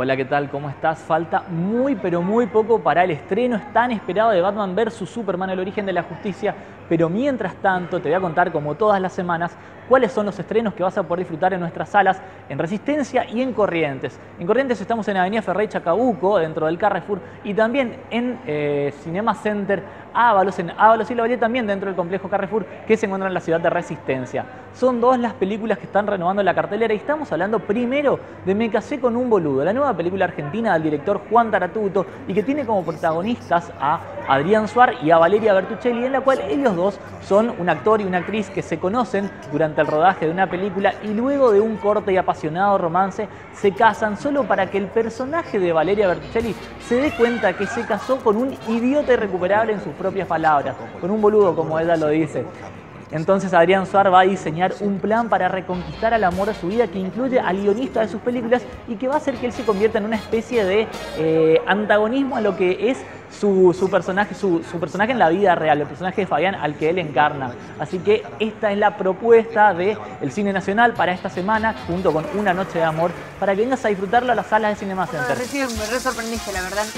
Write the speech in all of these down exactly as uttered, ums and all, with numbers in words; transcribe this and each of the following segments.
Hola, ¿qué tal? ¿Cómo estás? Falta muy pero muy poco para el estreno tan esperado de Batman versus Superman, el origen de la justicia. Pero mientras tanto te voy a contar, como todas las semanas, cuáles son los estrenos que vas a poder disfrutar en nuestras salas en Resistencia y en Corrientes. En Corrientes estamos en Avenida Ferrey Chacabuco, dentro del Carrefour, y también en eh, Cinema Center Ábalos, en Ábalos y La Vallee, también dentro del complejo Carrefour, que se encuentra en la ciudad de Resistencia. Son dos las películas que están renovando la cartelera y estamos hablando primero de Me casé con un boludo, la nueva película argentina del director Juan Taratuto y que tiene como protagonistas a Adrián Suar y a Valeria Bertuccelli, en la cual ellos dos son un actor y una actriz que se conocen durante el rodaje de una película y luego de un corto y apasionado romance se casan solo para que el personaje de Valeria Bertuccelli se dé cuenta que se casó con un idiota irrecuperable, en sus propias palabras, con un boludo, como ella lo dice. Entonces Adrián Suar va a diseñar un plan para reconquistar al amor de su vida que incluye al guionista de sus películas y que va a hacer que él se convierta en una especie de eh, antagonismo a lo que es su, su, personaje, su, su personaje en la vida real, el personaje de Fabián al que él encarna. Así que esta es la propuesta del Cine Nacional para esta semana, junto con Una Noche de Amor, para que vengas a disfrutarlo a las salas de Cinema Center. Recién me re sorprendiste, la verdad.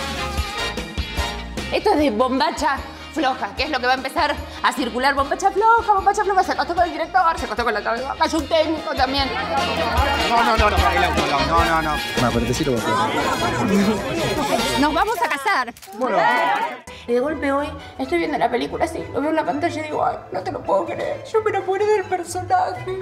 Esto es de bombacha floja, que es lo que va a empezar a circular. Bombacha floja, bombacha floja. Se acostó con el director, se acostó con la cabeza. Hay un técnico también. No, no, no, no, el auto, el auto, no, no, no. No, pero te sirvo por Nos vamos a casar. Bueno. Y de golpe hoy estoy viendo la película así, lo veo en la pantalla y digo, ay, no te lo puedo creer. Yo me enamoré del personaje.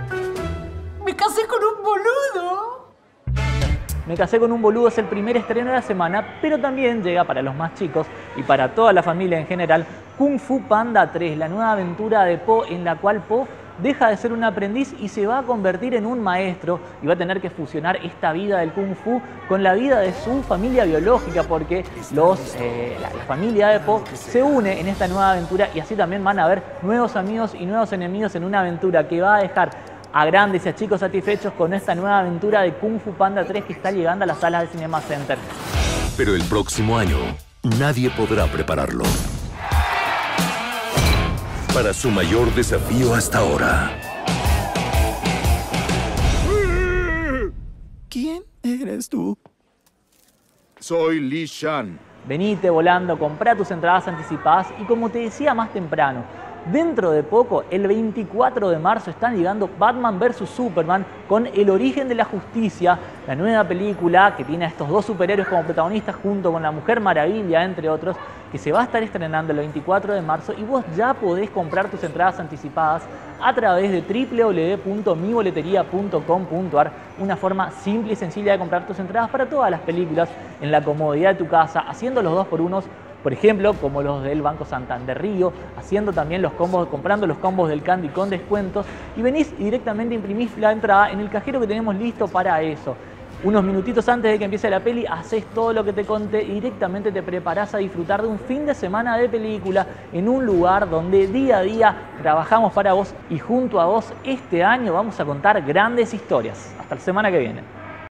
Me casé con un boludo. Me casé con un boludo es el primer estreno de la semana, pero también llega para los más chicos y para toda la familia en general Kung Fu Panda tres, la nueva aventura de Po, en la cual Po deja de ser un aprendiz y se va a convertir en un maestro y va a tener que fusionar esta vida del Kung Fu con la vida de su familia biológica, porque los, eh, la, la familia de Po se une en esta nueva aventura y así también van a haber nuevos amigos y nuevos enemigos en una aventura que va a dejar a grandes y a chicos satisfechos con esta nueva aventura de Kung Fu Panda tres que está llegando a las salas de Cinema Center. Pero el próximo año nadie podrá prepararlo para su mayor desafío hasta ahora. ¿Quién eres tú? Soy Li Shan. Venite volando, comprá tus entradas anticipadas y, como te decía más temprano, dentro de poco, el veinticuatro de marzo, están llegando Batman versus Superman con El origen de la justicia, la nueva película que tiene a estos dos superhéroes como protagonistas junto con la Mujer Maravilla, entre otros, que se va a estar estrenando el veinticuatro de marzo y vos ya podés comprar tus entradas anticipadas a través de w w w punto mi boletería punto com punto a r, una forma simple y sencilla de comprar tus entradas para todas las películas en la comodidad de tu casa, haciendo los dos por unos, por ejemplo, como los del Banco Santander Río, haciendo también los combos, comprando los combos del Candy con descuentos, y venís y directamente imprimís la entrada en el cajero que tenemos listo para eso. Unos minutitos antes de que empiece la peli, haces todo lo que te conté y directamente te preparás a disfrutar de un fin de semana de película en un lugar donde día a día trabajamos para vos y junto a vos este año vamos a contar grandes historias. Hasta la semana que viene.